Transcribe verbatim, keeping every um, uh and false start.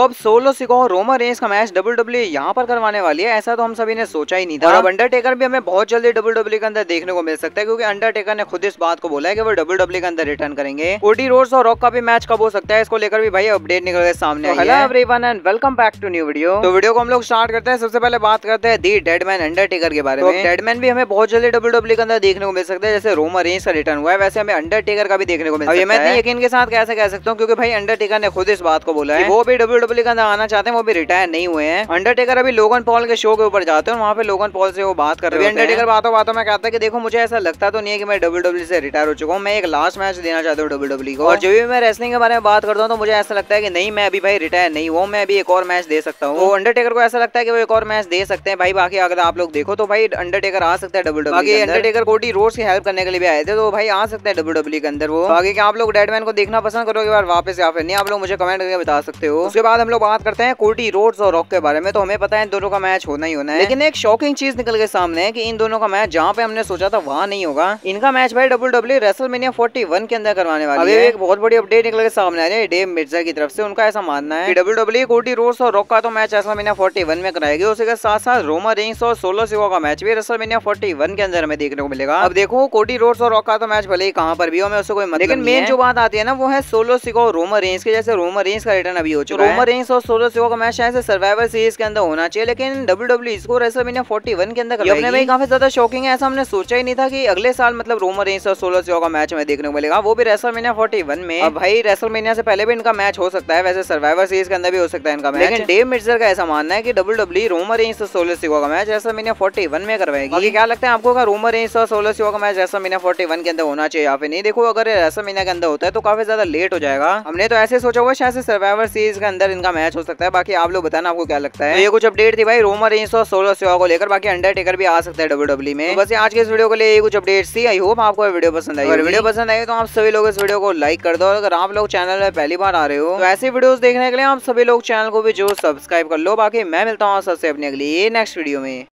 अब Solo Sikoa और Roman Reigns का मैच डब्ल्यू डब्ल्यू ई यहाँ पर करवाने वाली है, ऐसा तो हम सभी ने सोचा ही नहीं था। और अब अंडरटेकर भी हमें बहुत जल्दी डब्ल्यू डब्ल्यू ई के अंदर देखने को मिल सकता है, क्योंकि अंडरटेकर ने खुद इस बात को बोला है कि वो डब्ल्यू डब्ल्यू ई के अंदर रिटर्न करेंगे। कोडी रोड्स और रॉक का भी मैच कब हो सकता है, इसको लेकर भी भाई अपडेट निकल के सामने आई है। Hello everyone and welcome back to new video. तो वीडियो को हम लोग स्टार्ट करते हैं। सबसे पहले बात करते हैं दी डेडमैन अंडरटेकर के बारे में। डेडमैन भी हमें बहुत जल्दी डब्ल्यू डब्ल्यू ई के अंदर देखने को मिल सकता है, जैसे रोमन रेंस का रिटर्न हुआ है वैसे हमें अंडरटेकर का भी देखने को मिल सकता है। मैं इतने यकीन के साथ कैसे कह सकता हूँ, क्योंकि भाई अंडरटेकर ने खुद इस बात को बोला है वो भी डब्ल्यू डब्ल्यू ई के अंदर आना चाहते हैं, वो भी रिटायर नहीं हुए हैं। अंडरटेकर अभी लोगन पॉल के शो के ऊपर जाते हैं, वहाँ पे लोगन पॉल से वो बात कर रहे हैं। अंडरटेकर बातों बातों में कहता है कि देखो मुझे ऐसा लगता तो नहीं है कि मैं डब्ल्यू डब्ल्यू ई से रिटायर हो चुका हूँ, मैं एक लास्ट मैच देना चाहता हूँ डब्ल्यू डब्ल्यू ई को। और जब भी मैं रेसलिंग के बारे में बात करता हूँ तो मुझे ऐसा लगता है कि नहीं मैं अभी भाई रिटायर नहीं हुआ, मैं अभी एक और मैच दे सकता हूँ। अंडरटेकर को ऐसा लगता है कि वो एक और मैच दे सकते हैं भाई। बाकी अगर आप लोग देखो तो भाई अंडरटेकर आ सकता है डब्ल्यू डब्ल्यू ई के अंदर। अंडरटेकर कोडी रोड्स की हेल्प करने के लिए भी आए थे, तो भाई आ सकते हैं डब्ल्यू डब्ल्यू ई के अंदर वो। आगे क्या आप लोग डेडमैन को देखना पसंद करोगे बार वापस या फिर नहीं, आप लोग मुझे कमेंट करके बता सकते हो। उसके बाद हम लोग बात करते हैं कोडी रोड्स और रॉक के बारे में। तो हमें पता है इन दोनों का मैच होना ही होना है, लेकिन एक शॉकिंग चीज निकल के सामने है कि इन दोनों का मैच जहाँ पे हमने सोचा था वहाँ नहीं होगा। इनका मैच भाई डब्ल्यू डब्ल्यू ई रेसलमेनिया इकतालीस के अंदर करवाने वाली है। एक बहुत बड़ी अपडेट निकल के सामने आ रही है डेव मिर्जा की तरफ से। उनका ऐसा मानना है कि डब्ल्यू डब्ल्यू ई कोडी रोड्स और रॉक का तो मैच रेसलमेनिया इकतालीस में कराएगी, उसके साथ साथ रोमन रेंस और सोलो सिको का मैच भी रेसलमेनिया इकतालीस के अंदर हमें देखने को मिलेगा। अब देखो कोडी रोड्स और रॉक का तो मैच भले ही कहाँ पर भी हो, मैं उससे कोई मतलब, लेकिन मेन जो बात आती है ना वो है सोलो सिको और रोमन रेंस के। जैसे रोमन रेंस का रिटर्न अभी हो चुका है, रोमन रेंस और सोलो सिको का मैच ऐसे सर्वाइवर सीरीज के अंदर होना चाहिए, लेकिन डब्ल्यू डब्ल्यू ई इसको रेसलमेनिया इकतालीस के अंदर अपने में काफी ज्यादा शॉकिंग है। ऐसा हमने सोचा ही नहीं था कि अगले साल मतलब रोमन रेंस और सोलो सिको का मैच हमें देखने को मिलेगा, वो भी रेसलमेनिया इकतालीस में। अब भाई रेसलमेनिया से पहले भी इनका मैच हो सकता है, वैसे सर्वाइवर सीरीज के अंदर भी हो सकता है इनका मैच, लेकिन डेव मिर्जर का ऐसा मानना है कि W W E Roman Reigns और सोलो सिको का मैच रेसलमेनिया इकतालीस में करवाएगी। बाकी क्या लगता है आपको, का रोमन रेंस और सोलो सिको का मैच रेसलमेनिया इकतालीस के अंदर होना चाहिए या फिर नहीं? देखो अगर रेसलमेनिया के अंदर होता है तो काफी ज्यादा लेट हो जाएगा। हमने तो ऐसे सोचा हुआ शायद से सर्वाइवर सीरीज के अंदर इनका मैच हो सकता है। बाकी आप लोग बताना आपको क्या लगता है। तो ये कुछ अपडेट थी भाई रोमन रेंस और सोलो सिको को लेकर। बाकी अंडरटेकर भी आ सकता है डब्ल्यू डब्ल्यू में। तो बस आज के इस वीडियो के लिए ये कुछ अपडेट्स थी। आई होप आपको वीडियो पसंद आई। अगर वीडियो पसंद आई तो आप सभी लोग इस वीडियो को लाइक कर दो। अगर आप लोग चैनल में पहली बार आ रहे हो तो ऐसी वीडियोस देखने के लिए आप सभी लोग चैनल को भी जो सब्सक्राइब कर लो। बाकी मैं मिलता हूँ सबसे अपनी अगली नेक्स्ट वीडियो में।